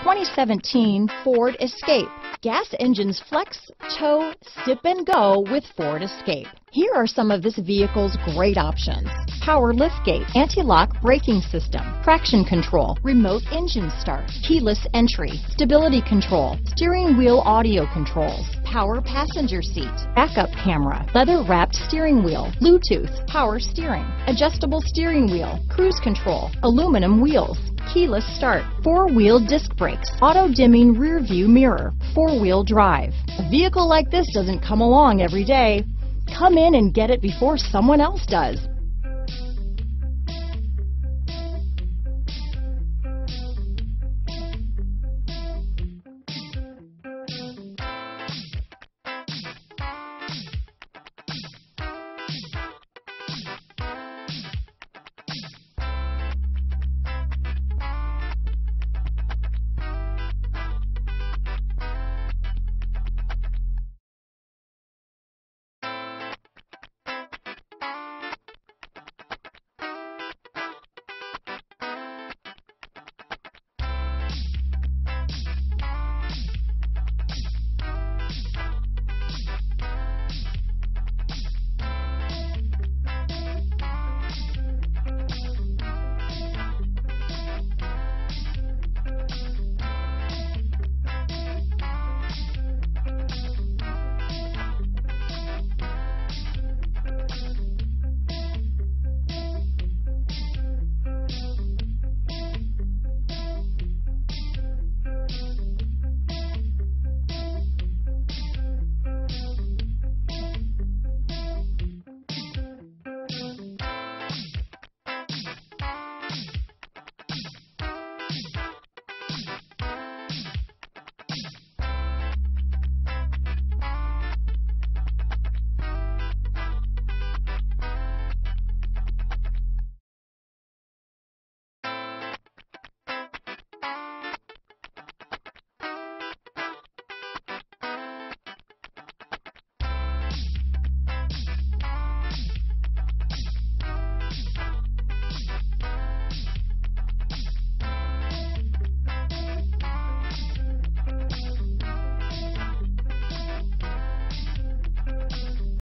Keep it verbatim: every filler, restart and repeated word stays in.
twenty seventeen Ford Escape. Gas engines flex, tow, sip and go with Ford Escape. Here are some of this vehicle's great options: power liftgate, anti-lock braking system, traction control, remote engine start, keyless entry, stability control, steering wheel audio controls, power passenger seat, backup camera, leather wrapped steering wheel, Bluetooth, power steering, adjustable steering wheel, cruise control, aluminum wheels, keyless start, four-wheel disc brakes, auto-dimming rear view mirror, four-wheel drive. A vehicle like this doesn't come along every day. Come in and get it before someone else does.